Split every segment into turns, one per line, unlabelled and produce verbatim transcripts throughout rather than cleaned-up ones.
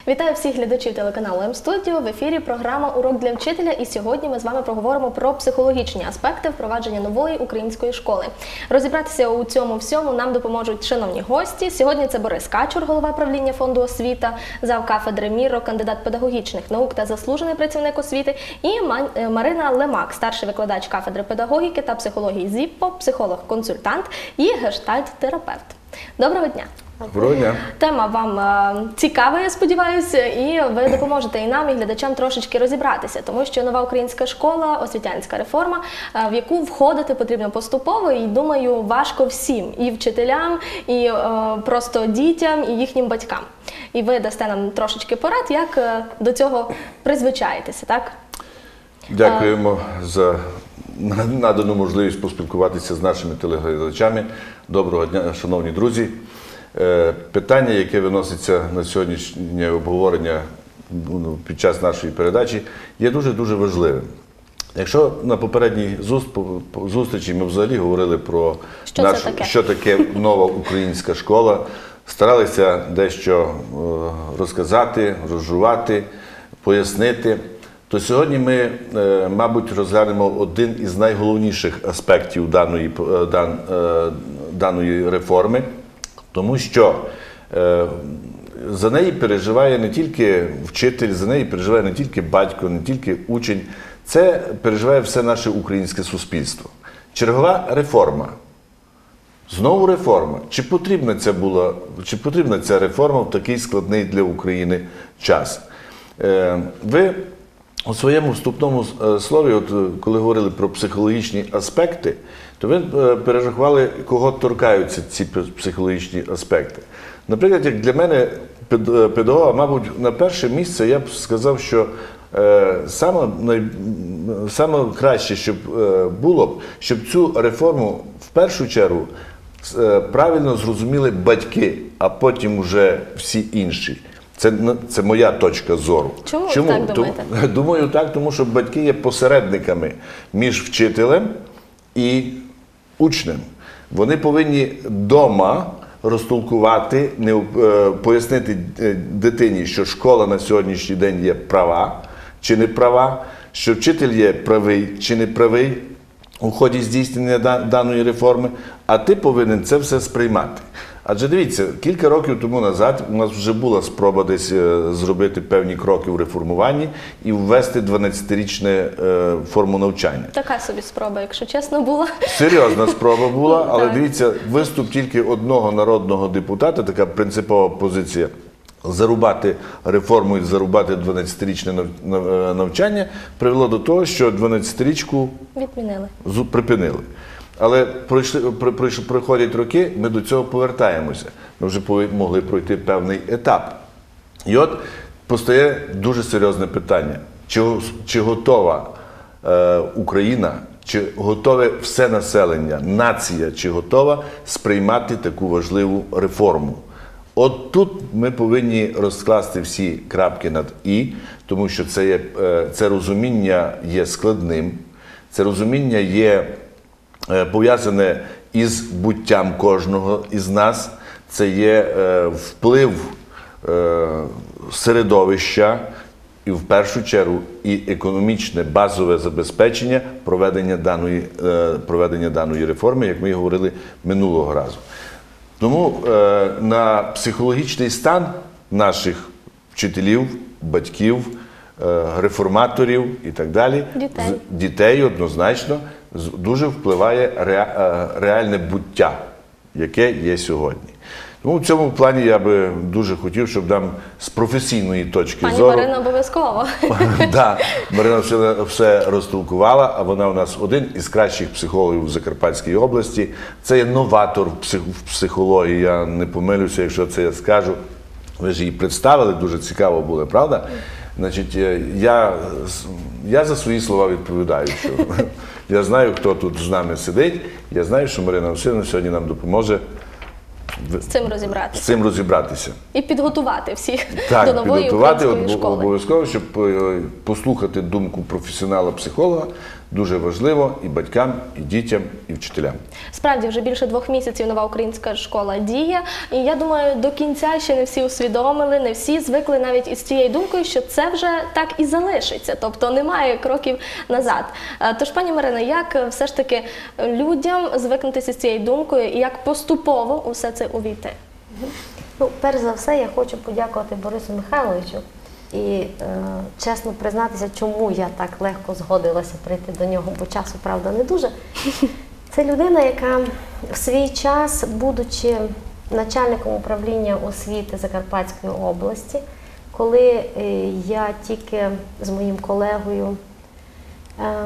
Вітаю всіх глядачів телеканалу М-студіо. В ефірі програма «Урок для вчителя». І сьогодні ми з вами проговоримо про психологічні аспекти впровадження нової української школи. Розібратися у цьому всьому нам допоможуть шановні гості. Сьогодні це Борис Качур, голова правління фонду «Освіта», зав. кафедри МІРО, кандидат педагогічних наук та заслужений працівник освіти, і Марина Лемак, старший викладач кафедри педагогіки та психології ЗІППО, психолог-консультант і гештальт-терапевт. Доброго дня!
Доброго дня.
Тема вам е, цікава, я сподіваюся, і ви допоможете і нам, і глядачам трошечки розібратися, тому що нова українська школа, освітянська реформа, е, в яку входити потрібно поступово, і, думаю, важко всім, і вчителям, і е, просто дітям, і їхнім батькам. І ви дасте нам трошечки порад, як е, до цього призвичаєтеся, так?
Дякуємо а... за надану можливість поспілкуватися з нашими телеглядачами. Доброго дня, шановні друзі. Питання, яке виноситься на сьогоднішнє обговорення під час нашої передачі, є дуже-дуже важливим. Якщо на попередній зустрічі ми взагалі говорили про
що,
нашу,
таке?
що таке нова українська школа, старалися дещо розказати, розжувати, пояснити, то сьогодні ми, мабуть, розглянемо один із найголовніших аспектів даної, дан, даної реформи, тому що е, за неї переживає не тільки вчитель, за неї переживає не тільки батько, не тільки учень, це переживає все наше українське суспільство. Чергова реформа. Знову реформа. Чи потрібна ця була, чи потрібна ця реформа в такий складний для України час? Е, ви у своєму вступному слові, от, коли говорили про психологічні аспекти, то ви перерахували, кого торкаються ці психологічні аспекти. Наприклад, як для мене, педагога, мабуть, на перше місце я б сказав, що е, саме, най, саме краще, щоб е, було б, щоб цю реформу в першу чергу е, правильно зрозуміли батьки, а потім вже всі інші. Це, це моя точка зору.
Чому, Чому? так думаєте?
Думаю так, тому що батьки є посередниками між вчителем і учнем. Вони повинні вдома розтолкувати, не, пояснити дитині, що школа на сьогоднішній день є права чи не права, що вчитель є правий чи не правий у ході здійснення даної реформи, а ти повинен це все сприймати. Адже дивіться, кілька років тому назад у нас вже була спроба десь зробити певні кроки в реформуванні і ввести дванадцятирічне форму навчання.
Така собі спроба, якщо чесно, була. Серйозна
спроба була, але дивіться, виступ тільки одного народного депутата, така принципова позиція, зарубати реформу і зарубати дванадцятирічне навчання, привело до того, що дванадцятирічку
відмінили.
Припинили. Але пройшли, пройшли, проходять роки, ми до цього повертаємося. Ми вже могли пройти певний етап. І от постає дуже серйозне питання. Чи, чи готова е, Україна, чи готове все населення, нація, чи готова сприймати таку важливу реформу? От тут ми повинні розкласти всі крапки над «і», тому що це, є, е, це розуміння є складним, це розуміння є пов'язане із буттям кожного із нас, це є е, вплив е, середовища і в першу чергу і економічне базове забезпечення проведення даної, е, проведення даної реформи, як ми говорили минулого разу. Тому е, на психологічний стан наших вчителів, батьків, е, реформаторів і так далі,
дітей,
дітей однозначно, дуже впливає реальне буття, яке є сьогодні. Тому в цьому плані я би дуже хотів, щоб нам з професійної точки
Пані
зору...
Пані Марина обов'язково.
Так, Марина все, все розтолкувала, а вона у нас один із кращих психологів в Закарпатській області. Це є новатор в, псих, в психології, я не помилюся, якщо це я скажу. Ви ж її представили, дуже цікаво було, правда? Значить, я, я за свої слова відповідаю, що я знаю, хто тут з нами сидить, я знаю, що Марина Васильівна сьогодні нам допоможе
з цим розібратися.
З цим розібратися.
І підготувати всіх
так,
до нової
підготувати,
української школи.
Обов'язково, щоб послухати думку професіонала-психолога, дуже важливо і батькам, і дітям, і вчителям.
Справді, вже більше двох місяців нова українська школа діє, і я думаю, до кінця ще не всі усвідомили, не всі звикли навіть із цією думкою, що це вже так і залишиться, тобто немає кроків назад. Тож, пані Марино, як все ж таки людям звикнутися з цією думкою і як поступово у все це увійти?
Ну, перш за все, я хочу подякувати Борису Михайловичу і е, чесно признатися, чому я так легко згодилася прийти до нього, бо часу, правда, не дуже. Це людина, яка в свій час, будучи начальником управління освіти Закарпатської області, коли е, я тільки з моїм колегою е,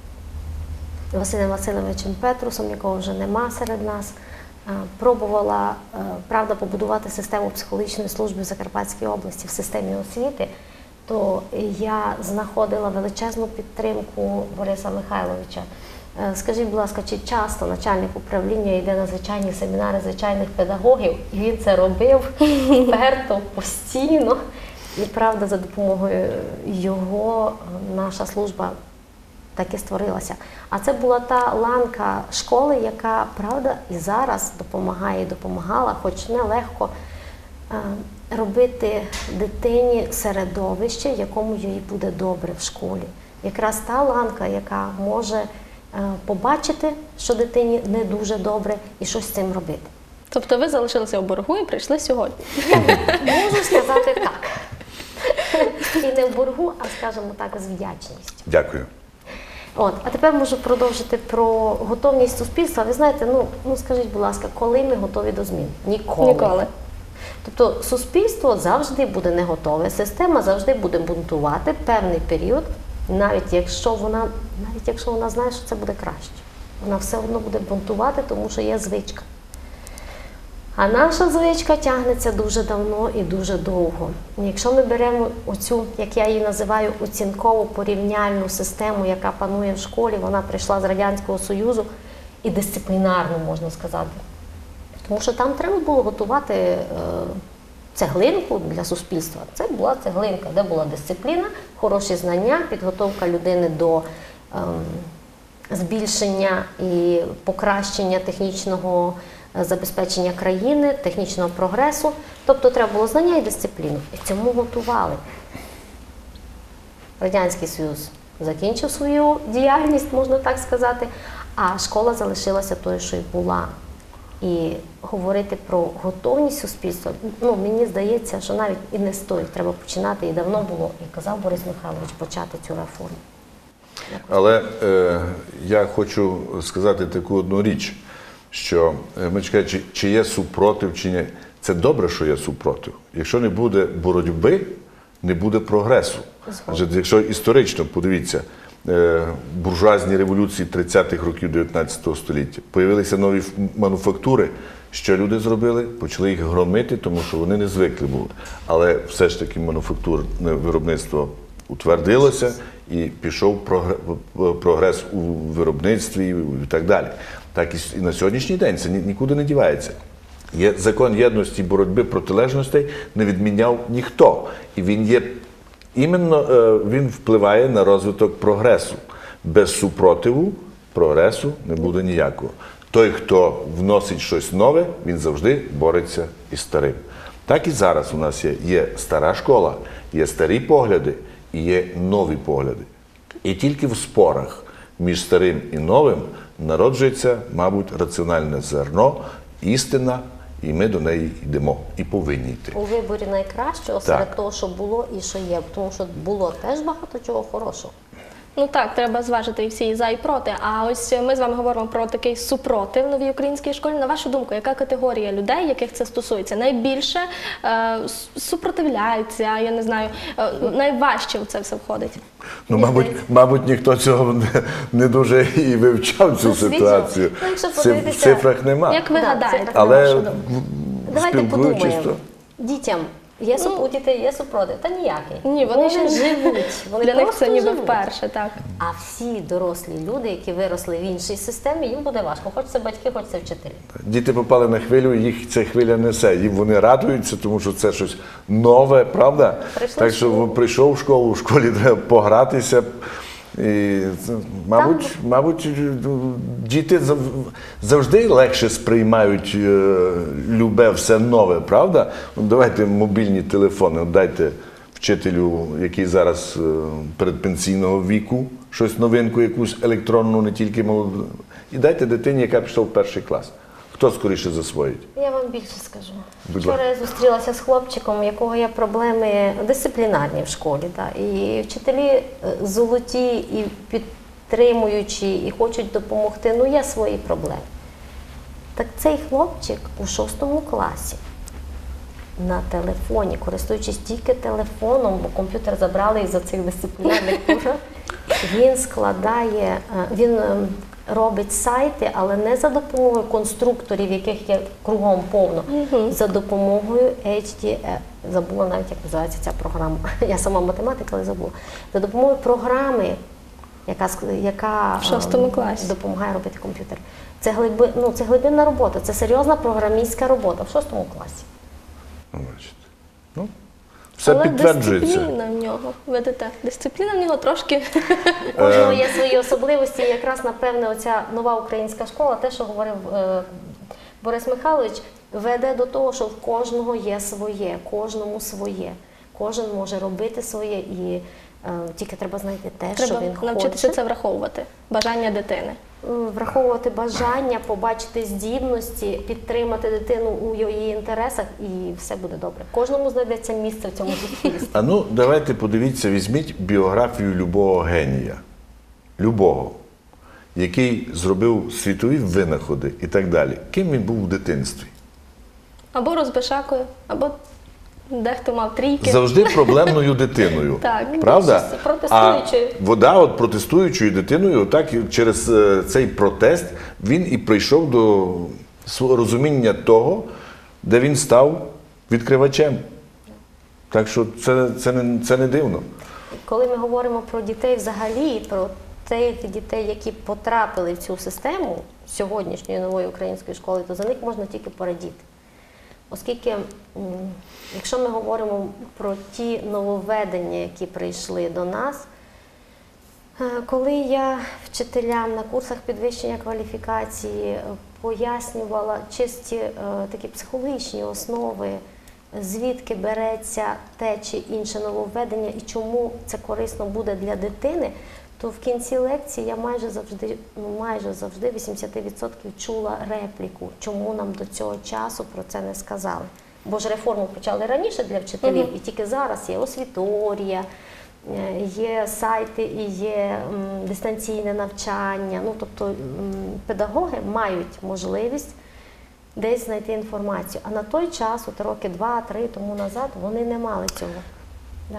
Василем Васильовичем Петрусом, якого вже нема серед нас, пробувала, правда, побудувати систему психологічної служби в Закарпатській області в системі освіти, то я знаходила величезну підтримку Бориса Михайловича. Скажіть, будь ласка, чи часто начальник управління йде на звичайні семінари звичайних педагогів, і він це робив вперто, постійно. І, правда, за допомогою його наша служба так і створилася. А це була та ланка школи, яка, правда, і зараз допомагає, і допомагала, хоч нелегко, робити дитині середовище, якому їй буде добре в школі. Якраз та ланка, яка може побачити, що дитині не дуже добре, і щось з цим робити.
Тобто ви залишилися у боргу і прийшли сьогодні?
Можу сказати так. І не в боргу, а, скажімо так, з вдячністю.
Дякую.
От, а тепер можу продовжити про готовність суспільства. Ви знаєте, ну, ну скажіть, будь ласка, коли ми готові до змін? Ніколи.
Ніколи.
Тобто суспільство завжди буде не готове, система завжди буде бунтувати певний період, навіть якщо вона, навіть якщо вона знає, що це буде краще. Вона все одно буде бунтувати, тому що є звичка. А наша звичка тягнеться дуже давно і дуже довго. Якщо ми беремо оцю, як я її називаю, оцінкову порівняльну систему, яка панує в школі, вона прийшла з Радянського Союзу, і дисциплінарну, можна сказати. Тому що там треба було готувати е, цеглинку для суспільства. Це була цеглинка, де була дисципліна, хороші знання, підготовка людини до е, збільшення і покращення технічного забезпечення країни, технічного прогресу. Тобто треба було знання і дисципліну. І цьому готували. Радянський Союз закінчив свою діяльність, можна так сказати, а школа залишилася тою, що й була. І говорити про готовність суспільства, ну, мені здається, що навіть і не стоїть. Треба починати, і давно було, і казав Борис Михайлович, почати цю реформу.
Але е, я хочу сказати таку одну річ, що ми чекаємо, чи, чи є супротив, чи ні. Це добре, що є супротив. Якщо не буде боротьби, не буде прогресу. Адже якщо історично, подивіться, буржуазні революції тридцятих років дев'ятнадцятого століття, появилися нові мануфактури, що люди зробили? Почали їх громити, тому що вони не звикли були. Але все ж таки мануфактурне виробництво утвердилося і пішов прогрес у виробництві і так далі. Так і на сьогоднішній день це нікуди не дівається. Є закон єдності боротьби протилежностей не відміняв ніхто. І він є, іменно він впливає на розвиток прогресу. Без супротиву прогресу не буде ніякого. Той, хто вносить щось нове, він завжди бореться із старим. Так і зараз у нас є, є стара школа, є старі погляди і є нові погляди. І тільки в спорах між старим і новим народжується, мабуть, раціональне зерно, істина, і ми до неї йдемо і повинні йти.
У виборі найкращого серед того, що було і що є, тому що було теж багато чого хорошого.
Ну так, треба зважити і всі і за, і проти. А ось ми з вами говоримо про такий супротив в новій українській школі. На вашу думку, яка категорія людей, яких це стосується, найбільше е, супротивляється, я не знаю, е, найважче в це все входить?
Ну, мабуть, мабуть, ніхто цього не, не дуже і вивчав цю ситуацію.
Ну,
в цифрах нема.
Як ви
Да,
гадаєте?
Але
давайте подумаємо.
то...
Дітям є супротив, у дітей є супротив? Та ніякий.
Ні, вони,
вони
ще
живуть. Вони
для них
просто
це ніби
живуть.
вперше, так.
А всі дорослі люди, які виросли в іншій системі, їм буде важко. Хоч це батьки, хоч це вчителі.
Діти попали на хвилю, їх ця хвиля несе. І вони радуються, тому що це щось нове, правда?
Прийшли
так
в
що
школу.
прийшов в школу, в школі треба погратися, І, це, мабуть, мабуть, діти зав- завжди легше сприймають е, любе все нове, правда? Ну, давайте мобільні телефони, от дайте вчителю, який зараз е, передпенсійного віку, щось новинку, якусь електронну, не тільки молоду, і дайте дитині, яка пішла в перший клас. Хто скоріше засвоїть?
Я вам більше скажу.
Будь
Вчора
ласка.
я зустрілася з хлопчиком, у якого є проблеми дисциплінарні в школі. Да. І вчителі е, золоті і підтримуючі, і хочуть допомогти. Ну, є свої проблеми. Так цей хлопчик у шостому класі на телефоні, користуючись тільки телефоном, бо комп'ютер забрали із-за цих дисциплінарних курсів, він складає, е, він е, робить сайти, але не за допомогою конструкторів, яких є кругом повно, за допомогою ейч ті ем ел. Забула навіть, як називається ця програма. Я сама математика, але забула. За допомогою програми, яка, ск- яка
В шостому
ем,
класі.
допомагає робити комп'ютер. Це, глиби, ну, це глибинна робота, це серйозна програмістська робота в шостому класі.
Ну, бачите. Ну, все
Але
підтверджується.
дисципліна в нього, видите, дисципліна в нього трошки.
У кожного є свої особливості, і якраз, напевне, оця нова українська школа, те, що говорив е, Борис Михайлович, веде до того, що в кожного є своє, кожному своє. Кожен може робити своє, і е, тільки треба знайти те, що
Треба
він
навчитися
хоче.
це враховувати, бажання дитини.
М, Враховувати бажання, побачити здібності, підтримати дитину у її інтересах, і все буде добре. Кожному знайдеться місце в цьому суспільстві.
А ну, давайте подивіться, візьміть біографію любого генія. Любого. Який зробив світові винаходи і так далі. Ким він був в дитинстві?
Або розбишакою, або дехто мав трійки.
Завжди проблемною дитиною.
Так,
Правда?
більшість протестуючою.
А вода от протестуючою дитиною, отак і через е, цей протест він і прийшов до свого розуміння того, де він став відкривачем. Так що це, це, не, це не дивно.
Коли ми говоримо про дітей взагалі, про тих дітей, які потрапили в цю систему сьогоднішньої нової української школи, то за них можна тільки порадіти. Оскільки, м, якщо ми говоримо про ті нововведення, які прийшли до нас, е, коли я вчителям на курсах підвищення кваліфікації е, пояснювала чисті е, такі психологічні основи, звідки береться те чи інше нововведення і чому це корисно буде для дитини, то в кінці лекції я майже завжди, ну майже завжди вісімдесят відсотків чула репліку, чому нам до цього часу про це не сказали. Бо ж реформу почали раніше для вчителів, і тільки зараз є освіторія, е, є сайти і є м, дистанційне навчання. Ну, тобто м, педагоги мають можливість десь знайти інформацію. А на той час, от роки два-три тому назад, вони не мали цього. Да.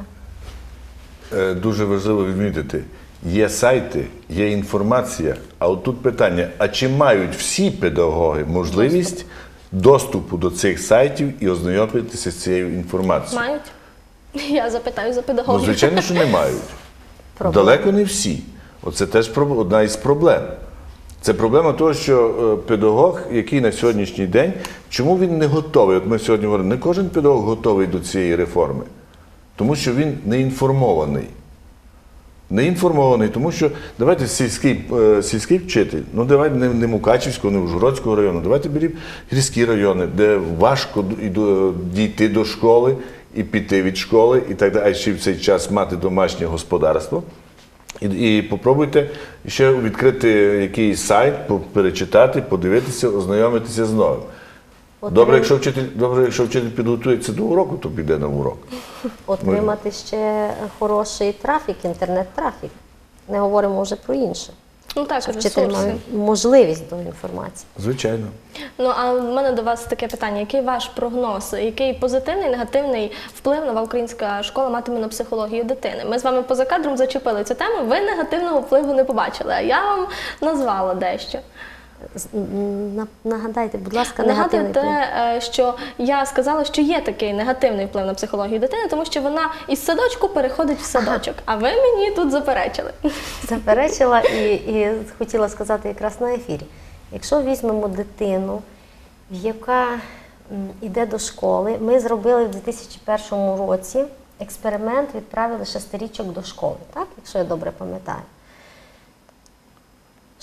Е, Дуже важливо відмітити, є сайти, є інформація, а от тут питання, а чи мають всі педагоги можливість доступу до цих сайтів і ознайомитися з цією інформацією?
Мають? Я запитаю за
Ну,
педагогів.
звичайно, що не мають.
Проблема.
Далеко не всі. Оце теж проб- одна із проблем. Це проблема того, що е, педагог, який на сьогоднішній день, чому він не готовий? От ми сьогодні говоримо, не кожен педагог готовий до цієї реформи. Тому що він не інформований. Не інформований, тому що давайте сільський, е, сільський вчитель, ну давайте не, не Мукачівського, не Ужгородського району, давайте беріть гірські райони, де важко д- і до- дійти до школи і піти від школи, і так далі, а ще в цей час мати домашнє господарство. І, і попробуйте ще відкрити якийсь сайт, по- перечитати, подивитися, ознайомитися з новим.
От
Добре,
ви-
якщо вчитель, добре, якщо вчитель підготується до уроку, то піде на урок.
Отримати ще хороший трафік, інтернет-трафік. Не говоримо вже про інше.
Ну так,
Вчитель
ресурси.
має можливість до інформації.
Звичайно.
Ну, а в мене до вас таке питання. Який ваш прогноз? Який позитивний, негативний вплив нова українська школа матиме на психологію дитини? Ми з вами поза кадром зачепили цю тему, ви негативного впливу не побачили, а я вам назвала дещо.
З- м, на- Нагадайте, будь ласка,
Нагадую
негативний
те,
вплив.
е, що я сказала, що є такий негативний вплив на психологію дитини, тому що вона із садочку переходить в садочок, а ви мені тут заперечили.
Заперечила і, і хотіла сказати якраз на ефірі. Якщо візьмемо дитину, яка м, іде до школи, ми зробили в дві тисячі першому році експеримент, відправили шестирічок до школи, так? Якщо я добре пам'ятаю.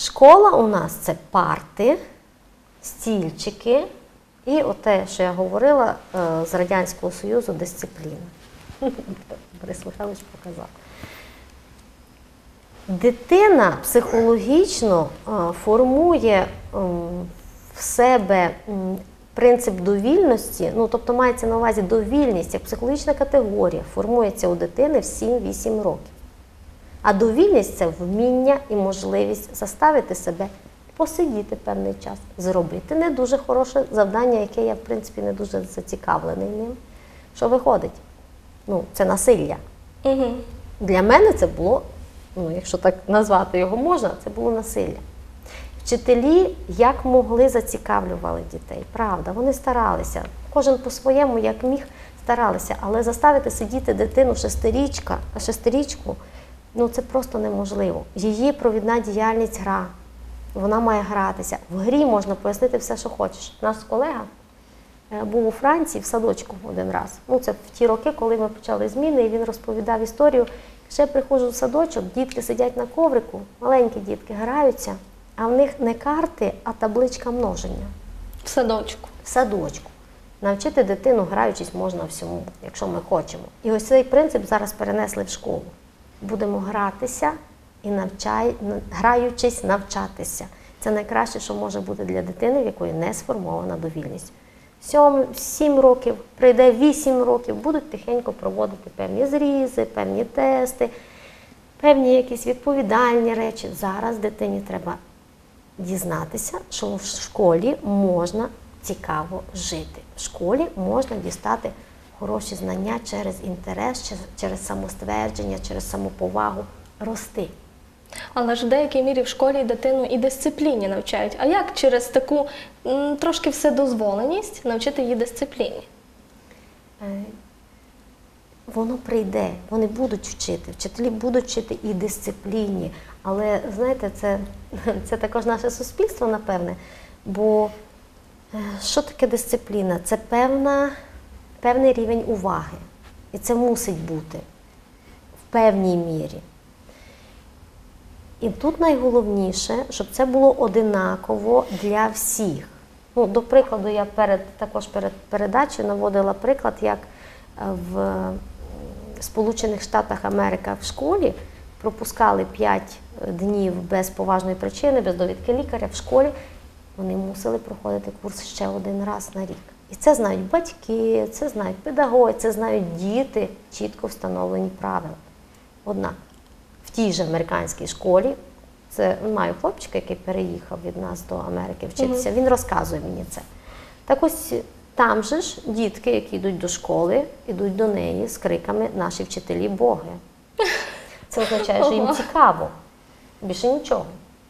Школа у нас це парти, стільчики і оте, що я говорила, е, з Радянського Союзу дисципліна. Борис Михайлович показав. Дитина психологічно е, формує е, в себе м, принцип довільності, ну, тобто мається на увазі довільність, як психологічна категорія, формується у дитини в сім-вісім років. А довільність – це вміння і можливість заставити себе посидіти певний час, зробити не дуже хороше завдання, яке я, в принципі, не дуже зацікавлений ним. Що виходить? Ну, це насилля.
Угу.
Для мене це було, ну, якщо так назвати його можна, це було насилля. Вчителі як могли зацікавлювали дітей, правда, вони старалися, кожен по-своєму, як міг, старалися, але заставити сидіти дитину шестирічка, а шестирічку, ну це просто неможливо. Її провідна діяльність – гра, вона має гратися. В грі можна пояснити все, що хочеш. Наш колега е, був у Франції в садочку один раз, ну це в ті роки, коли ми почали зміни, і він розповідав історію. Ще я приходжу в садочок, дітки сидять на коврику, маленькі дітки граються, а в них не карти, а табличка множення.
В садочку.
В садочку. Навчити дитину, граючись, можна всьому, якщо ми хочемо. І ось цей принцип зараз перенесли в школу. Будемо гратися і навчай, граючись, навчатися. Це найкраще, що може бути для дитини, в якої не сформована довільність. Сьом, сім років, прийде вісім років, будуть тихенько проводити певні зрізи, певні тести, певні якісь відповідальні речі. Зараз дитині треба дізнатися, що в школі можна цікаво жити. В школі можна дістати хороші знання через інтерес, через самоствердження, через самоповагу, рости.
Але ж в деякій мірі в школі дитину і дисципліні навчають. А як через таку м, трошки вседозволеність навчити її дисципліні?
Е, Воно прийде, вони будуть вчити, вчителі будуть вчити і дисципліні. Але, знаєте, це, це також наше суспільство, напевне, бо е, що таке дисципліна? Це певна, певний рівень уваги. І це мусить бути в певній мірі. І тут найголовніше, щоб це було одинаково для всіх. Ну, до прикладу, я перед, також перед передачею наводила приклад, як в Сполучених Штатах Америки в школі пропускали п'ять днів без поважної причини, без довідки лікаря в школі, вони мусили проходити курс ще один раз на рік. І це знають батьки, це знають педагоги, це знають діти, чітко встановлені правила. Однак, в тій же американській школі, це маю хлопчика, який переїхав від нас до Америки вчитися, він розказує мені це. Так ось там же ж дітки, які йдуть до школи, йдуть до неї з криками «Наші вчителі Боги». Це означає, що їм цікаво. Більше нічого.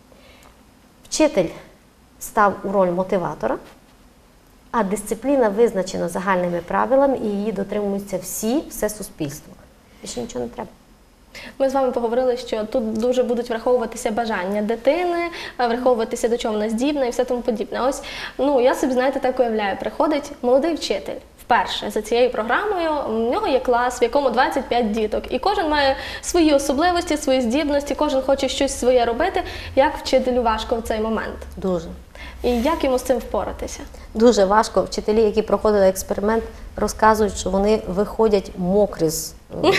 Вчитель став у роль мотиватора, а дисципліна визначена загальними правилами і її дотримуються всі, все суспільство. Більше нічого не треба.
Ми з вами поговорили, що тут дуже будуть враховуватися бажання дитини, враховуватися, до чого вона здібна і все тому подібне. Ось, ну, я собі, знаєте, так уявляю, приходить молодий вчитель вперше за цією програмою, в нього є клас, в якому двадцять п'ять діток, і кожен має свої особливості, свої здібності, кожен хоче щось своє робити. Як вчителю важко в цей момент?
Дуже.
І як йому з цим впоратися?
Дуже важко. Вчителі, які проходили експеримент, розказують, що вони виходять мокрі з,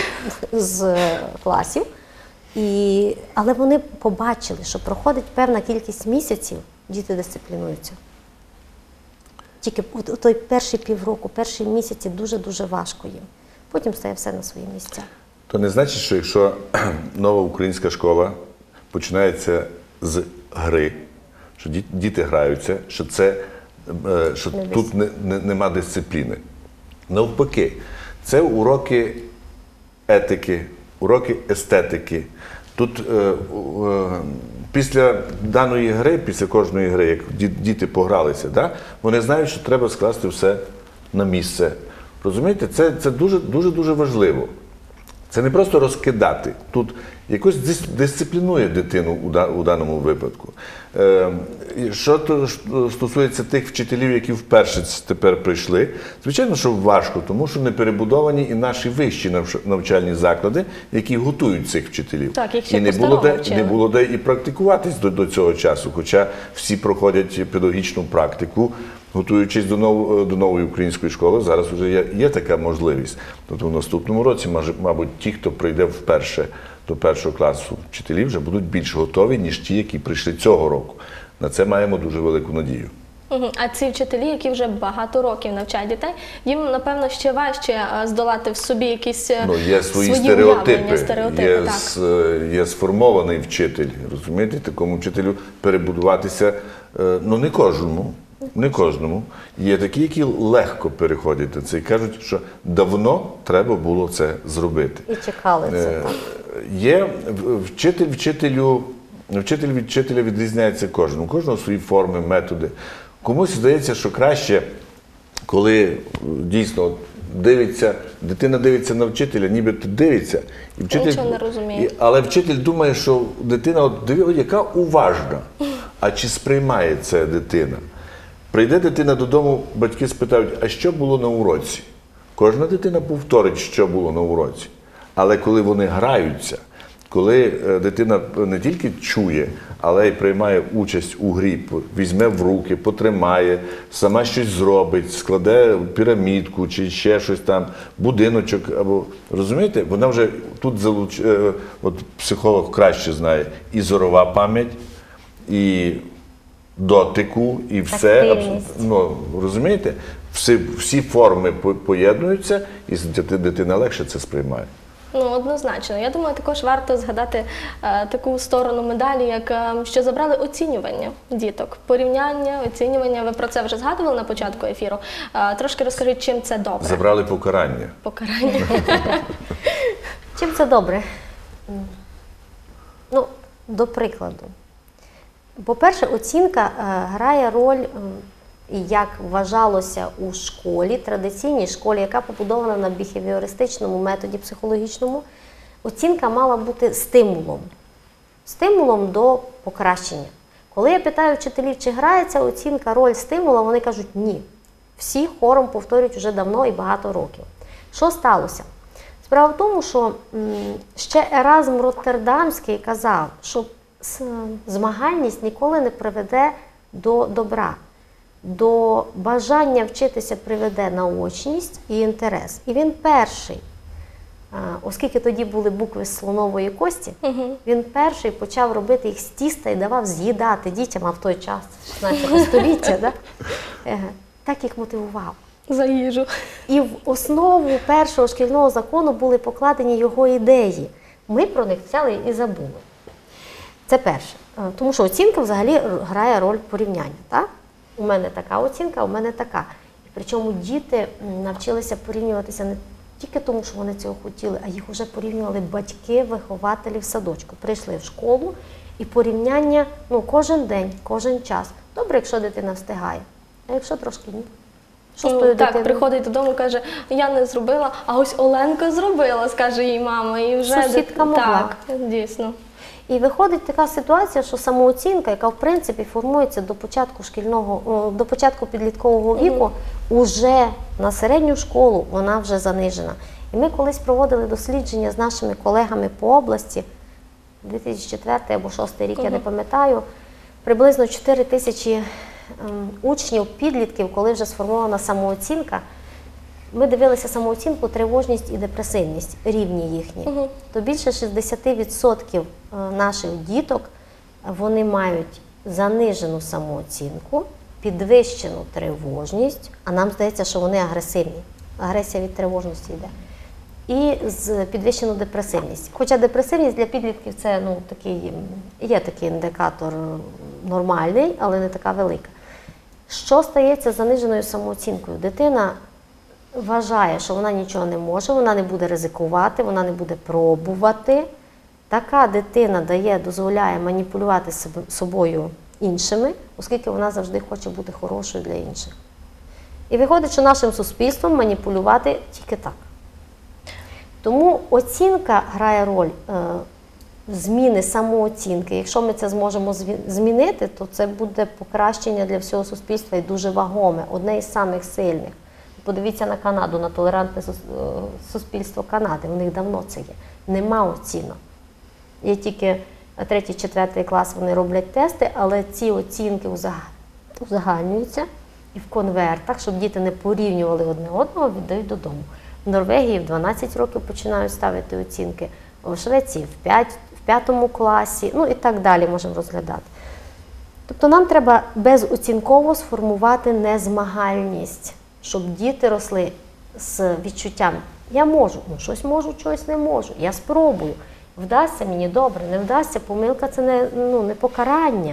з класів. І, але вони побачили, що проходить певна кількість місяців, діти дисциплінуються. Тільки у той перші півроку, перші місяці дуже-дуже важко їм. Потім стає все на свої місця.
То не значить, що якщо нова українська школа починається з гри, що діти граються, що, це, що
не
тут не, не, нема дисципліни. Навпаки, це уроки етики, уроки естетики. Тут е, е, після даної гри, після кожної гри, як діти погралися, да, вони знають, що треба скласти все на місце. Розумієте, це, це дуже, дуже, дуже важливо. Це не просто розкидати. Тут якось дис- дисциплінує дитину у, да, у даному випадку. Е, і що то, що стосується тих вчителів, які вперше тепер прийшли, звичайно, що важко, тому що не перебудовані і наші вищі навч- навчальні заклади, які готують цих вчителів.
Так, їх ще
і не було,
по-старому
де,
вчили.
не було де і практикуватись до, до цього часу, хоча всі проходять педагогічну практику, готуючись до, нов, до нової української школи, зараз вже є, є така можливість. Тобто в наступному році, може, мабуть, ті, хто прийде вперше до першого класу вчителів, вже будуть більш готові, ніж ті, які прийшли цього року. На це маємо дуже велику надію.
Мгм. А ці вчителі, які вже багато років навчають дітей, їм, напевно, ще важче е, здолати в собі якісь е,
Ну, є свої,
свої
стереотипи,
уявлення, стереотипи.
є,
Так.
с- е, є сформований вчитель, розумієте, такому вчителю перебудуватися, е, ну не кожному, не кожному. Є такі, які легко переходять на це і кажуть, що давно треба було це зробити.
І чекали це.
Е,
Так.
Є в- вчитель вчителю, вчитель від вчителя відрізняється кожен. У кожного свої форми, методи. Комусь здається, що краще, коли е, дійсно от дивиться, дитина дивиться на вчителя, ніби дивиться, і вчитель,
Нічого не розуміє.
і- але вчитель думає, що дитина, от диви, яка уважна, а чи сприймає це дитина? Прийде дитина додому, батьки спитають, а що було на уроці? Кожна дитина повторить, що було на уроці. Але коли вони граються, коли е, дитина не тільки чує, але й приймає участь у грі, по- візьме в руки, потримає, сама щось зробить, складе пірамідку чи ще щось там, будиночок, або розумієте, вона вже тут залуч... е, от психолог краще знає і зорова пам'ять, і дотику, і все.
Тактильність.
Ну, розумієте? Всі, всі форми по- поєднуються, і дити- дитина легше це сприймає.
Ну, однозначно. Я думаю, також варто згадати е, таку сторону медалі, як е, що забрали оцінювання діток. Порівняння, оцінювання. Ви про це вже згадували на початку ефіру. Е, трошки розкажіть, чим це добре.
Забрали покарання.
Покарання.
Чим це добре? М. Ну, до прикладу. По-перше, оцінка е, грає роль, м, і як вважалося у школі, традиційній школі, яка побудована на біхевіористичному методі психологічному. Оцінка мала бути стимулом. Стимулом до покращення. Коли я питаю вчителів, чи грає ця оцінка роль стимула, вони кажуть ні. Всі хором повторюють вже давно і багато років. Що сталося? Справа в тому, що м, ще Еразм Роттердамський казав, що с- змагальність ніколи не приведе до добра. До бажання вчитися приведе наочність і інтерес. І він перший, а, оскільки тоді були букви з слонової кості, він перший почав робити їх з тіста і давав з'їдати дітям, а в той час, шістнадцяте століття, да? Е, так їх мотивував.
За їжу.
І в основу першого шкільного закону були покладені його ідеї. Ми про них взяли і забули. Це перше. Е, Тому що оцінка взагалі р- грає роль порівняння. Так? У мене така оцінка, у мене така. І причому діти м, навчилися порівнюватися не тільки тому, що вони цього хотіли, а їх вже порівнювали батьки, вихователі в садочку. Прийшли в школу і порівняння ну, кожен день, кожен час. Добре, якщо дитина встигає, а якщо трошки ні. Що з
Ну,
тою
так,
дитиною?
приходить додому, каже, я не зробила, а ось Оленка зробила, скаже їй мама. І вже
Сусідка могла.
Так, дійсно.
І виходить така ситуація, що самооцінка, яка в принципі формується до початку шкільного, о, до початку підліткового віку, уже на середню школу вона вже занижена. І ми колись проводили дослідження з нашими колегами по області, дві тисячі четвертий або дві тисячі шостий рік, я не пам'ятаю, приблизно чотири тисячі ем, учнів, підлітків, коли вже сформована самооцінка. Ми дивилися самооцінку, тривожність і депресивність, рівні їхні. То більше шістдесят відсотків наших діток, вони мають занижену самооцінку, підвищену тривожність, а нам здається, що вони агресивні. Агресія від тривожності йде. І з підвищену депресивність. Хоча депресивність для підлітків це ну, такий, є такий індикатор нормальний, але не така велика. Що стається з заниженою самооцінкою? Дитина вважає, що вона нічого не може, вона не буде ризикувати, вона не буде пробувати. Така дитина дає, дозволяє маніпулювати себе- собою іншими, оскільки вона завжди хоче бути хорошою для інших. І виходить, що нашим суспільством маніпулювати тільки так. Тому оцінка грає роль е, зміни самооцінки. Якщо ми це зможемо зві- змінити, то це буде покращення для всього суспільства і дуже вагоме, одне із самих сильних. Подивіться на Канаду, на толерантне сус- е, суспільство Канади. У них давно це є. Нема оцінок. Є тільки третій, четвертий клас, вони роблять тести, але ці оцінки узаг- узагальнюються і в конвертах, щоб діти не порівнювали одне одного, віддають додому. В Норвегії в дванадцять років починають ставити оцінки, в Швеції в п'ять, в п'ятому класі, ну і так далі можемо розглядати. Тобто нам треба безоцінково сформувати незмагальність, щоб діти росли з відчуттям «я можу, ну щось можу, щось не можу, я спробую». Вдасться мені добре, не вдасться, помилка – це не, ну, не покарання.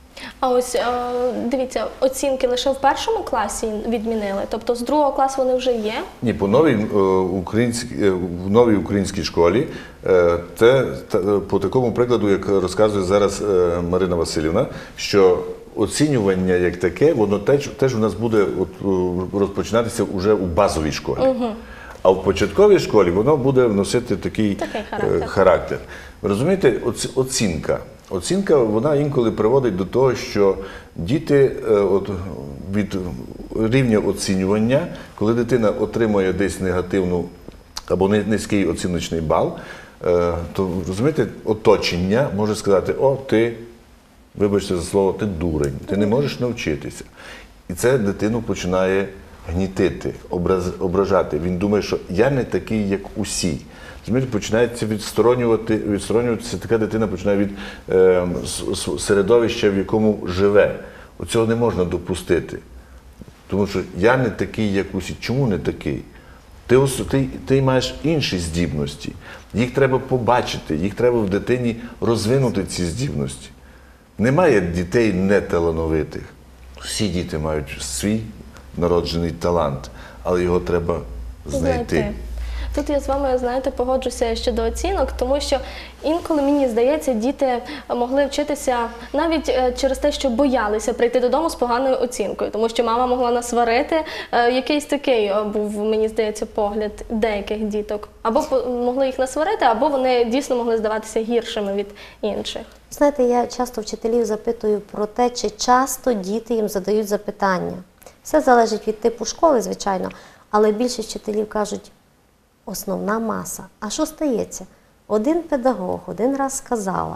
А ось е, дивіться, оцінки лише в першому класі відмінили, тобто з другого класу вони вже є.
Ні, по новій е, українській е, в новій українській школі е, те та, по такому прикладу, як розказує зараз е, Марина Василівна, що оцінювання як таке, воно теж, теж у нас буде от, е, розпочинатися вже у базовій школі. Угу. А в початковій школі воно буде вносити такий,
Такий
е,
характер.
характер. Ви розумієте, оці, оцінка. Оцінка, вона інколи приводить до того, що діти е, от, від рівня оцінювання, коли дитина отримує десь негативну або ни- низький оціночний бал, е, то, розумієте, оточення може сказати: о, ти, вибачте за слово, ти дурень, ти не можеш навчитися. І це дитину починає гнітити, образ, ображати. Він думає, що я не такий, як усі. Розумієте, починається відсторонювати, відсторонюватися, така дитина починає від е, с- с- середовища, в якому живе. Оцього не можна допустити. Тому що я не такий, як усі. Чому не такий? Ти, ос- ти, ти маєш інші здібності. Їх треба побачити, їх треба в дитині розвинути, ці здібності. Немає дітей неталановитих. Всі діти мають свій народжений талант, але його треба знайти.
Знайти. Тут я з вами, знаєте, погоджуся щодо оцінок, тому що інколи, мені здається, діти могли вчитися навіть е, через те, що боялися прийти додому з поганою оцінкою, тому що мама могла насварити. Е, Якийсь такий е, був, мені здається, погляд деяких діток. Або по- могли їх насварити, або вони дійсно могли здаватися гіршими від інших.
Знаєте, я часто вчителів запитую про те, чи часто діти їм задають запитання. Все залежить від типу школи, звичайно, але більшість вчителів кажуть, основна маса. А що стається? Один педагог один раз сказала,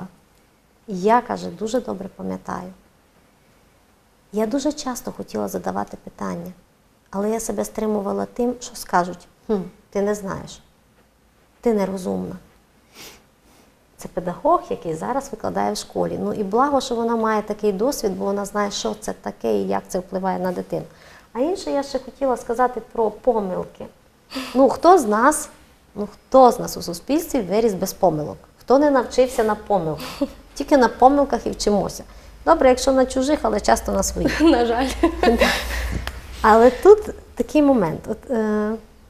і я, каже, дуже добре пам'ятаю. Я дуже часто хотіла задавати питання, але я себе стримувала тим, що скажуть, хм, ти не знаєш, ти нерозумна. Це педагог, який зараз викладає в школі. Ну і благо, що вона має такий досвід, бо вона знає, що це таке і як це впливає на дитину. А інше я ще хотіла сказати про помилки. Ну, хто з нас, ну хто з нас у суспільстві виріс без помилок? Хто не навчився на помилках? Тільки на помилках і вчимося. Добре, якщо на чужих, але часто на своїх.
На жаль.
Але тут такий момент. От, е,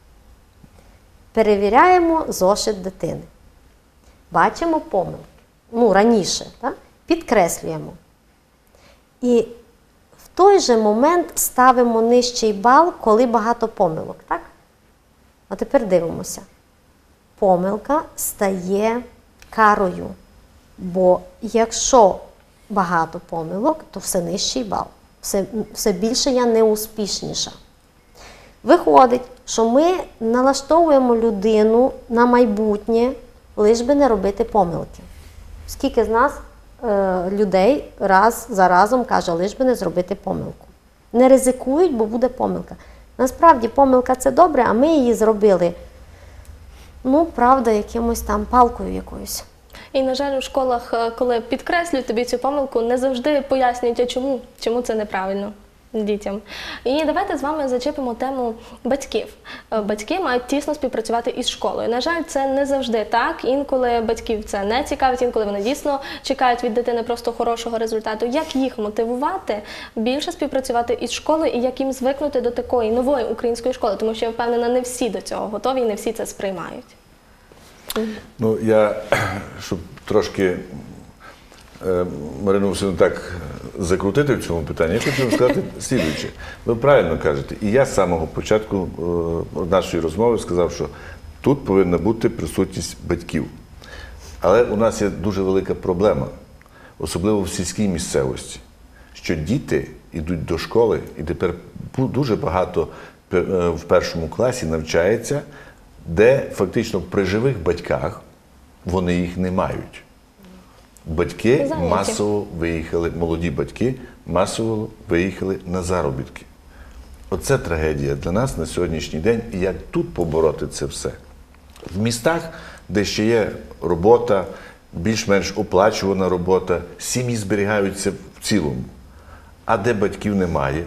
перевіряємо зошит дитини. Бачимо помилки. Ну, раніше, так? Підкреслюємо. І в той же момент ставимо нижчий бал, коли багато помилок, так? А тепер дивимося. Помилка стає карою. Бо якщо багато помилок, то все нижчий бал. Все, все більше я неуспішніша. Виходить, що ми налаштовуємо людину на майбутнє, лиш би не робити помилки. Скільки з нас е, людей раз за разом каже, лиш би не зробити помилку. Не ризикують, бо буде помилка. Насправді помилка – це добре, а ми її зробили, ну, правда, якимось там палкою якоюсь.
І, на жаль, у школах, е, коли підкреслюють тобі цю помилку, не завжди пояснюють, а чому, чому це неправильно дітям. І давайте з вами зачепимо тему батьків. Е, Батьки мають тісно співпрацювати із школою. На жаль, це не завжди так. Інколи батьків це не цікавить, інколи вони дійсно чекають від дитини просто хорошого результату. Як їх мотивувати більше співпрацювати із школою і як їм звикнути до такої нової української школи? Тому що я впевнена, не всі до цього готові і не всі це сприймають.
Ну, я, щоб трошки е, Марину Васильівну так закрутити в цьому питанні, я хочу вам сказати слідуюче. Ви правильно кажете, і я з самого початку е, нашої розмови сказав, що тут повинна бути присутність батьків. Але у нас є дуже велика проблема, особливо в сільській місцевості, що діти йдуть до школи, і тепер дуже багато в першому класі навчається, де фактично при живих батьках вони їх не мають. Батьки
Зайняті.
масово виїхали, молоді батьки масово виїхали на заробітки. Оце трагедія для нас на сьогоднішній день. І як тут побороти це все? В містах, де ще є робота, більш-менш оплачувана робота, сім'ї зберігаються в цілому. А де батьків немає?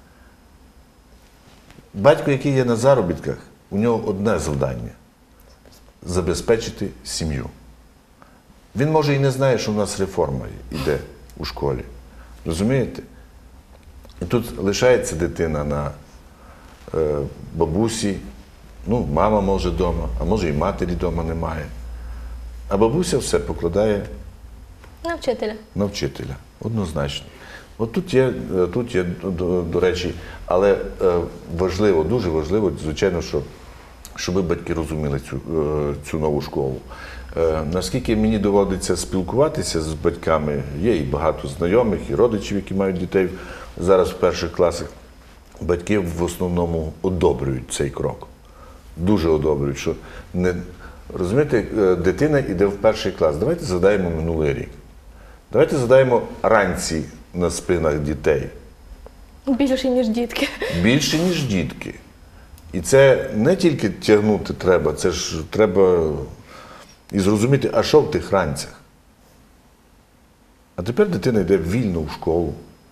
Батько, який є на заробітках, у нього одне завдання – забезпечити сім'ю. Він, може, і не знає, що в нас реформа йде у школі. Розумієте? І тут лишається дитина на е, бабусі, ну, мама може вдома, а може і матері вдома немає. А бабуся все покладає
На вчителя.
на вчителя, однозначно. От тут є, тут є до, до речі, але е, важливо, дуже важливо, звичайно, що, щоб батьки розуміли цю, е, цю нову школу. Е, наскільки мені доводиться спілкуватися з батьками, є і багато знайомих, і родичів, які мають дітей зараз в перших класах, батьки в основному одобрюють цей крок. Дуже одобрюють, що не, розумієте, дитина йде в перший клас. Давайте згадаємо минулий рік. Давайте згадаємо ранці на спинах дітей.
Більше, ніж дітки.
Більше, ніж дітки. І це не тільки тягнути треба, це ж треба і зрозуміти, а що в тих ранцях. А тепер дитина йде вільно в школу,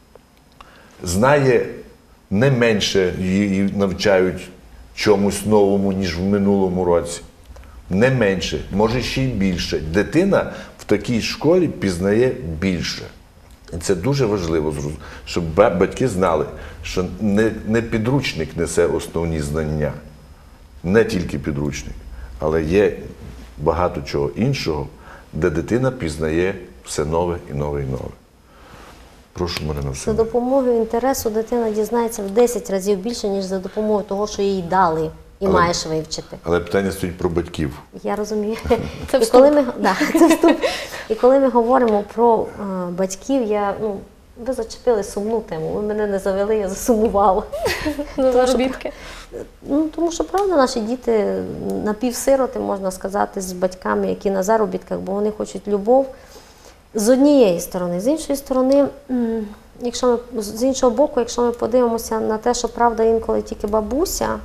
знає не менше, її навчають чомусь новому, ніж в минулому році. Не менше, може ще й більше. Дитина в такій школі пізнає більше. І це дуже важливо, щоб батьки знали, що не, не підручник несе основні знання, не тільки підручник, але є багато чого іншого, де дитина пізнає все нове і нове і нове. Прошу, Марина
За
Васильівна.
допомогою інтересу дитина дізнається в десять разів більше, ніж за допомогою того, що їй дали і
Але-
маєш вивчити.
Але питання стоїть про батьків.
Я розумію.
Це
І
вступ.
коли ми, да, це вступ. І коли ми говоримо про е, батьків, я, ну, ви зачепили сумну тему, ви мене не завели, я засумувала.
За заробітки.
Ну, тому що, правда, наші діти напівсироти, можна сказати, з батьками, які на заробітках, бо вони хочуть любов. З однієї сторони. З іншої сторони, м, якщо ми, з іншого боку, якщо ми подивимося на те, що правда інколи тільки бабуся,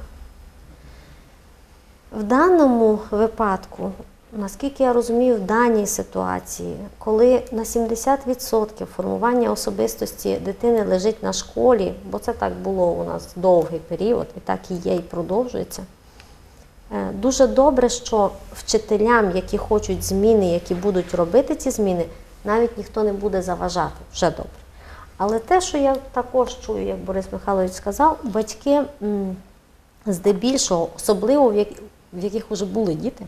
в даному випадку, наскільки я розумію, в даній ситуації, коли на сімдесят відсотків формування особистості дитини лежить на школі, бо це так було у нас довгий період, і так і є, і продовжується, е, дуже добре, що вчителям, які хочуть зміни, які будуть робити ці зміни, навіть ніхто не буде заважати. Вже добре. Але те, що я також чую, як Борис Михайлович сказав, батьки м, здебільшого, особливо в, як, в яких вже були діти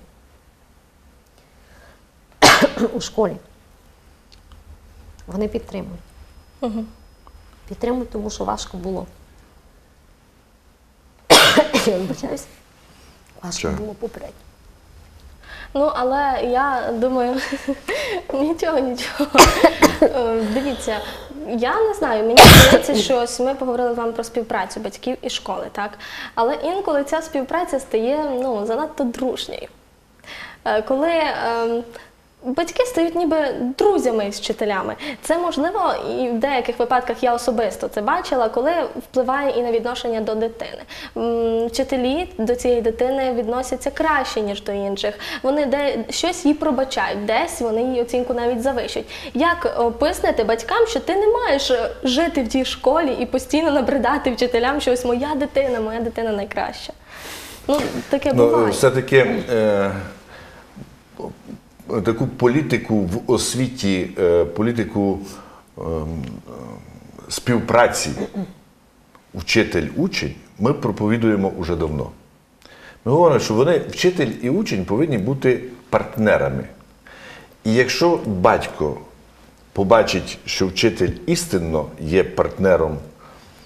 у школі, вони підтримують.
Угу.
Підтримують, тому що важко було. Я вибачаюся. Важко
Чого?
було попередньо.
Ну, але я думаю, нічого, нічого. Е, Дивіться, я не знаю, мені здається, що ось ми поговорили з вами про співпрацю батьків і школи, так? Але інколи ця співпраця стає, ну, занадто дружньою. Е, Коли е, батьки стають ніби друзями з вчителями. Це можливо, і в деяких випадках я особисто це бачила, коли впливає і на відношення до дитини. М, Вчителі до цієї дитини відносяться краще, ніж до інших. Вони де щось їй пробачають, десь вони її оцінку навіть завищують. Як о, пояснити батькам, що ти не маєш е, жити в тій школі і постійно набридати вчителям, що ось моя дитина, моя дитина найкраща. Ну, таке
Ну,
буває.
все-таки е, таку політику в освіті, е, політику е, співпраці вчитель-учень ми проповідуємо уже давно. Ми говоримо, що вони, вчитель і учень, повинні бути партнерами. І якщо батько побачить, що вчитель істинно є партнером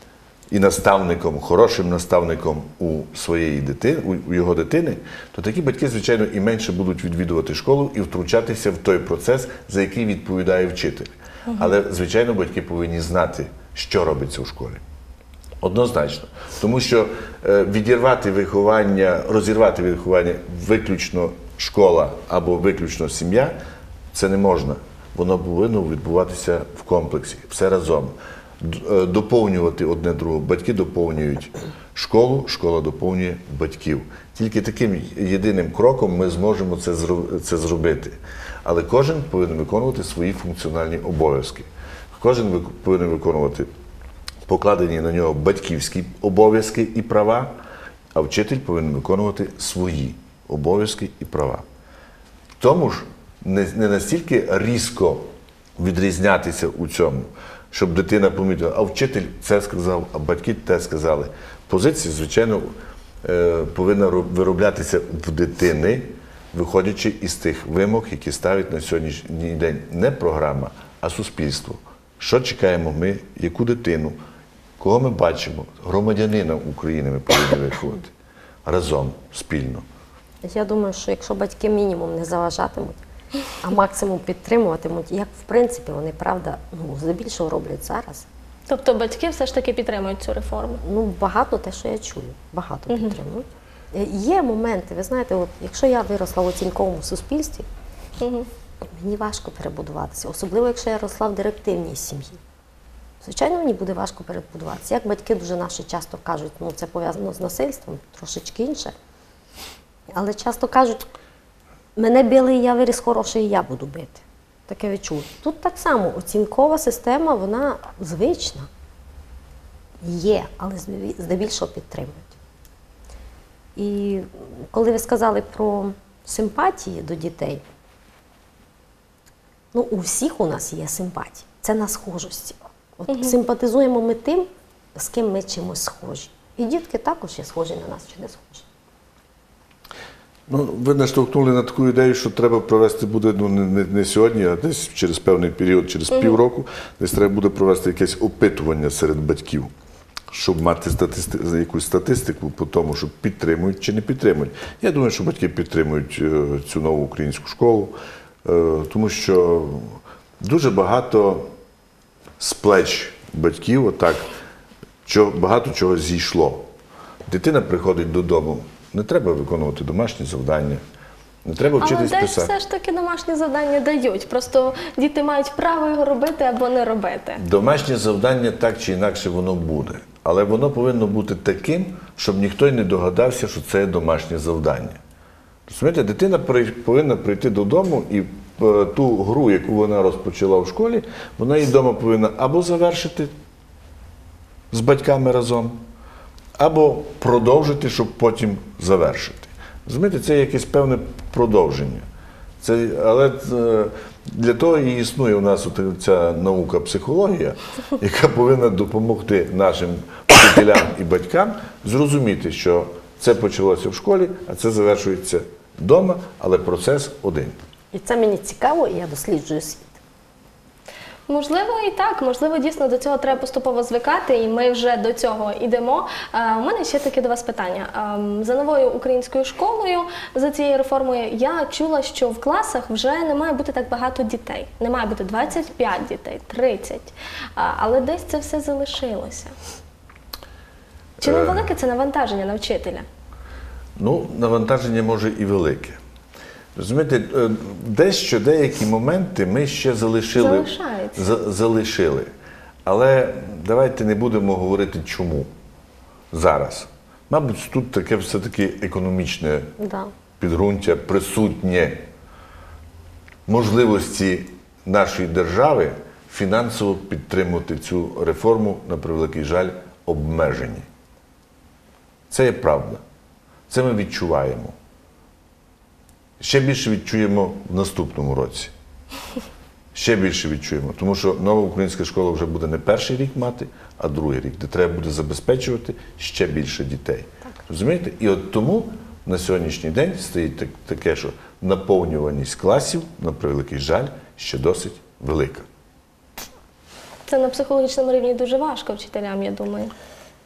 і наставником, хорошим наставником у своєї дитини, у його дитини, то такі батьки, звичайно, і менше будуть відвідувати школу і втручатися в той процес, за який відповідає вчитель. Угу. Але, звичайно, батьки повинні знати, що робиться в школі. Однозначно. Тому що відірвати виховання, розірвати виховання виключно школа або виключно сім'я, це не можна. Воно повинно відбуватися в комплексі, все разом. Доповнювати одне другого. Батьки доповнюють школу, школа доповнює батьків. Тільки таким єдиним кроком ми зможемо це зробити. Але кожен повинен виконувати свої функціональні обов'язки. Кожен повинен виконувати покладені на нього батьківські обов'язки і права, а вчитель повинен виконувати свої обов'язки і права. Тому ж не, не настільки різко відрізнятися у цьому, щоб дитина помітила, а вчитель це сказав, а батьки те сказали. Позиція, звичайно, повинна вироблятися в дитини, виходячи із тих вимог, які ставить на сьогоднішній день не програма, а суспільство. Що чекаємо ми, яку дитину, кого ми бачимо, громадянина України ми повинні виховати разом, спільно.
Я думаю, що якщо батьки мінімум не заважатимуть, а максимум підтримуватимуть, як в принципі вони, правда, ну, здебільшого роблять зараз.
Тобто батьки все ж таки підтримують цю реформу?
Ну, багато те, що я чую, багато угу. підтримують. Є моменти, ви знаєте, от, якщо я виросла в оцінковому суспільстві, угу. мені важко перебудуватися, особливо якщо я росла в директивній сім'ї. Звичайно, мені буде важко перебудуватися. Як батьки дуже наші часто кажуть, ну це пов'язано з насильством, трошечки інше. Але часто кажуть, мене били, я виріс хороший, і я буду бити. Таке відчуття. Тут так само оцінкова система, вона звична. Є, але здебільшого підтримують. І коли ви сказали про симпатії до дітей, ну у всіх у нас є симпатії. Це на схожості. От угу. Симпатизуємо ми тим, з ким ми чимось схожі. І дітки також є схожі на нас чи не схожі.
Ну, ви наштовхнули на таку ідею, що треба провести буде ну, не, не сьогодні, а десь через певний період, через угу. півроку, десь треба буде провести якесь опитування серед батьків, щоб мати статисти... якусь статистику по тому, що підтримують чи не підтримують. Я думаю, що батьки підтримують е, цю нову українську школу, е, тому що дуже багато з плеч батьків, отак, що багато чого зійшло. Дитина приходить додому, не треба виконувати домашні завдання, не треба вчитись писати.
Але десь все ж таки домашні завдання дають, просто діти мають право його робити або не робити.
Домашнє завдання так чи інакше воно буде, але воно повинно бути таким, щоб ніхто й не догадався, що це домашнє завдання. Розумієте, дитина повинна прийти додому і ту гру, яку вона розпочала в школі, вона її вдома повинна або завершити з батьками разом, або продовжити, щоб потім завершити. Розумієте, це якесь певне продовження. Це, але для того і існує у нас ця наука психологія, яка повинна допомогти нашим вчителям і батькам зрозуміти, що це почалося в школі, а це завершується вдома, але процес один.
І це мені цікаво, і я досліджую світ.
Можливо, і так. Можливо, дійсно до цього треба поступово звикати, і ми вже до цього йдемо. У мене ще таке до вас питання. За новою українською школою, за цією реформою, я чула, що в класах вже не має бути так багато дітей. Не має бути двадцять п'ять дітей, тридцять. Але десь це все залишилося. Чи не велике це навантаження на вчителя?
Ну, навантаження може і велике. Розумієте, дещо, деякі моменти ми ще залишили, за, залишили. Але давайте не будемо говорити чому зараз. Мабуть, тут таке все-таки економічне
да.
підґрунтя присутнє. Можливості нашої держави фінансово підтримувати цю реформу, на превеликий жаль, обмежені. Це є правда. Це ми відчуваємо. Ще більше відчуємо в наступному році. Ще більше відчуємо. Тому що нова українська школа вже буде не перший рік мати, а другий рік, де треба буде забезпечувати ще більше дітей. Так. Розумієте? І от тому на сьогоднішній день стоїть таке, що наповнюваність класів, на превеликий жаль, ще досить велика.
Це на психологічному рівні дуже важко вчителям, я думаю.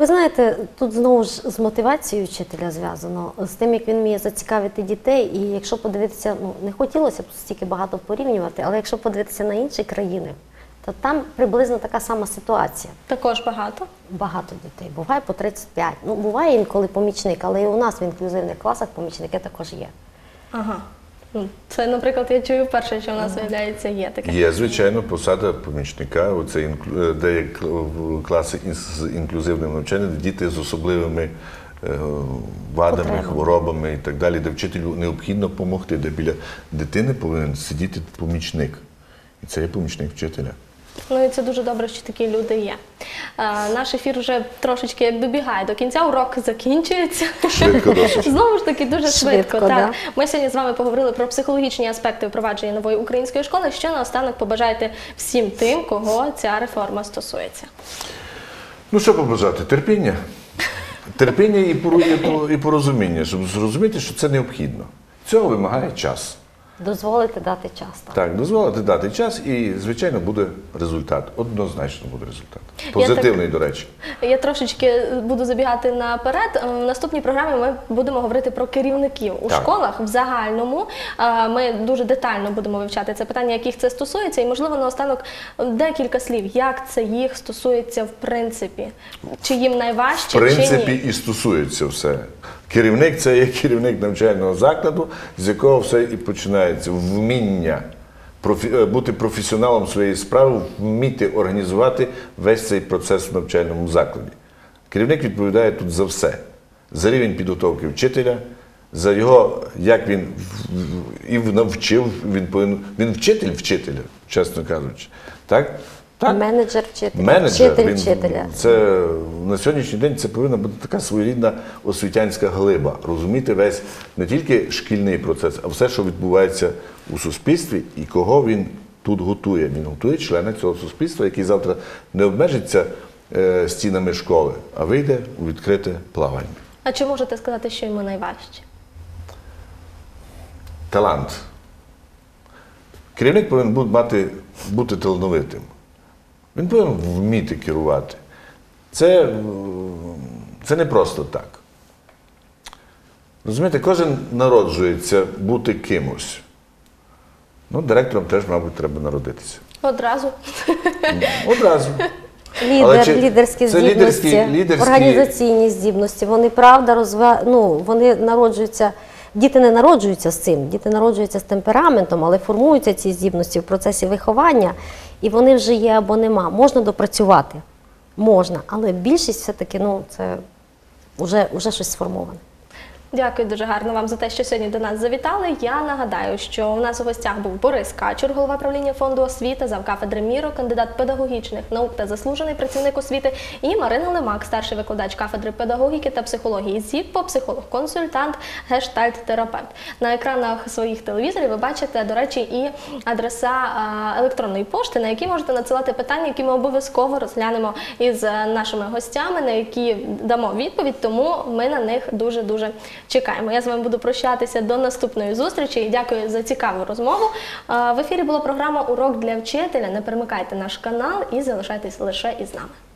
Ви знаєте, тут знову ж з мотивацією вчителя зв'язано, з тим, як він вміє зацікавити дітей. І якщо подивитися, ну не хотілося б стільки багато порівнювати, але якщо подивитися на інші країни, то там приблизно така сама ситуація.
Також багато.
Багато дітей. Буває по тридцять п'ять. Ну, буває інколи помічник, але і у нас в інклюзивних класах помічники також є.
Ага. Ну, це, наприклад, я чую вперше, що у нас, виявляється, є таке.
Є, звичайно, посада помічника, оце інклю- де є кл- класи з інклюзивним навчанням, де діти з особливими е, вадами,
Потребами.
хворобами і так далі, де вчителю необхідно допомогти, де біля дитини повинен сидіти помічник. І це є помічник вчителя.
Ну і це дуже добре, що такі люди є. Е, наш ефір вже трошечки як добігає до кінця, урок закінчується.
Швидко досить.
Знову ж таки, дуже швидко.
Швидко,
так.
да.
Ми сьогодні з вами поговорили про психологічні аспекти впровадження нової української школи. Що наостанок побажаєте всім тим, кого ця реформа стосується?
Ну, що побажати? Терпіння. Терпіння і пору- і по- і порозуміння, щоб зрозуміти, що це необхідно. Цього вимагає час.
Дозволити дати час. Так.
Так, дозволити дати час і, звичайно, буде результат. Однозначно буде результат.
Я
Позитивний, до речі.
Я трошечки буду забігати наперед. В наступній програмі ми будемо говорити про керівників у
Так.
школах в загальному. Е, Ми дуже детально будемо вивчати це питання, яких це стосується, і, можливо, наостанок декілька слів, як це їх стосується в принципі. Чи їм найважче,
В
чи
принципі,
ні?
і стосується все. Керівник – це є керівник навчального закладу, з якого все і починається. Вміння профі- е, бути професіоналом своєї справи, вміти організувати весь цей процес в навчальному закладі. Керівник відповідає тут за все. За рівень підготовки вчителя, за його, як він в- в- і навчив, він повинен, він вчитель вчителя, чесно кажучи. Так? Так?
Менеджер вчителя,
Менеджер,
вчитель
він-
вчителя.
Це на сьогоднішній день це повинна бути така своєрідна освітянська глиба. Розуміти весь не тільки шкільний процес, а все, що відбувається у суспільстві і кого він тут готує. Він готує члена цього суспільства, який завтра не обмежиться е, стінами школи, а вийде у відкрите плавання.
А чи можете сказати, що йому найважче?
Талант. Керівник повинен бути, мати, бути талановитим. Він повинен вміти керувати. Це, е, це не просто так. Розумієте, кожен народжується бути кимось. Ну, директором теж, мабуть, треба народитися.
Одразу.
Одразу.
Лідер,
Але чи-
лідерські
це
здібності,
лідерські- лідерські-
організаційні здібності. Вони правда розва... ну, вони народжуються. Діти не народжуються з цим, діти народжуються з темпераментом, але формуються ці здібності в процесі виховання, і вони вже є або нема. Можна допрацювати, можна, але більшість все-таки ну, це вже, вже щось сформоване.
Дякую дуже гарно вам за те, що сьогодні до нас завітали. Я нагадаю, що у нас у гостях був Борис Качур, голова правління фонду освіти, завкафедри МІРО, кандидат педагогічних наук та заслужений працівник освіти, і Марина Лемак, старший викладач кафедри педагогіки та психології ЗІППО, психолог-консультант, гештальт-терапевт. На екранах своїх телевізорів ви бачите, до речі, і адреса а, електронної пошти, на які можете надсилати питання, які ми обов'язково розглянемо із е, нашими гостями, на які дамо відповідь, тому ми на них дуже-дуже чекаємо. Я з вами буду прощатися до наступної зустрічі і дякую за цікаву розмову. В ефірі була програма «Урок для вчителя». Не перемикайте наш канал і залишайтесь лише із нами.